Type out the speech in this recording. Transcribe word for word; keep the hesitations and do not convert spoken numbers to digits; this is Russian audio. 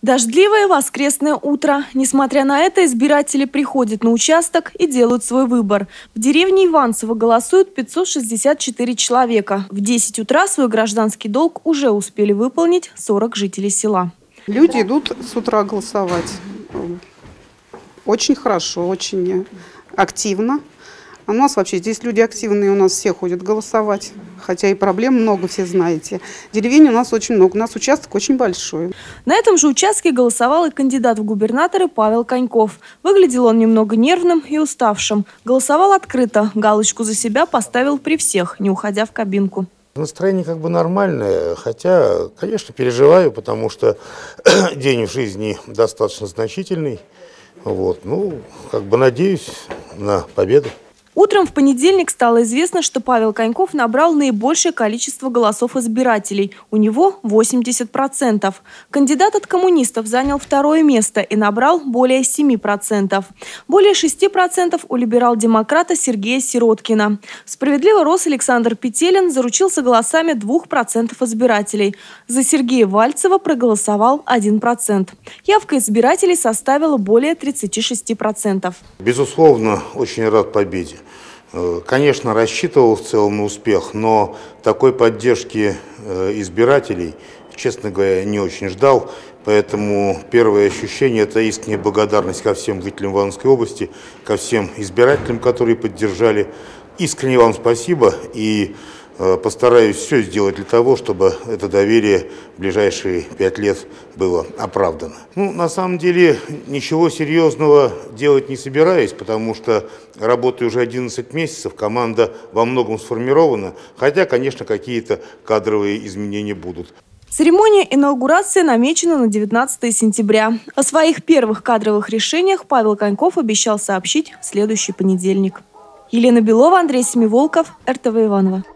Дождливое воскресное утро. Несмотря на это, избиратели приходят на участок и делают свой выбор. В деревне Иванцево голосуют пятьсот шестьдесят четыре человека. В десять утра свой гражданский долг уже успели выполнить сорок жителей села. Люди идут с утра голосовать. Очень хорошо, очень активно. У нас вообще здесь люди активные, у нас все ходят голосовать. Хотя и проблем много, все знаете. Деревень у нас очень много, у нас участок очень большой. На этом же участке голосовал и кандидат в губернаторы Павел Коньков. Выглядел он немного нервным и уставшим. Голосовал открыто, галочку за себя поставил при всех, не уходя в кабинку. Настроение как бы нормальное, хотя, конечно, переживаю, потому что день в жизни достаточно значительный. Вот, ну, как бы надеюсь на победу. Утром в понедельник стало известно, что Павел Коньков набрал наибольшее количество голосов избирателей. У него восемьдесят процентов. Кандидат от коммунистов занял второе место и набрал более семи процентов. Более шести процентов у либерал-демократа Сергея Сироткина. Справедливо рос Александр Петелин заручился голосами двух процентов избирателей. За Сергея Вальцева проголосовал один процент. Явка избирателей составила более тридцати шести процентов. Безусловно, очень рад победе. Конечно, рассчитывал в целом на успех, но такой поддержки избирателей, честно говоря, не очень ждал. Поэтому первое ощущение – это искренняя благодарность ко всем жителям Ивановской области, ко всем избирателям, которые поддержали. Искренне вам спасибо и постараюсь все сделать для того, чтобы это доверие в ближайшие пять лет было оправдано. Ну, на самом деле, ничего серьезного делать не собираюсь, потому что работаю уже одиннадцать месяцев, команда во многом сформирована, хотя, конечно, какие-то кадровые изменения будут. Церемония инаугурации намечена на девятнадцатое сентября. О своих первых кадровых решениях Павел Коньков обещал сообщить в следующий понедельник. Елена Белова, Андрей Семиволков, эр тэ вэ Иваново.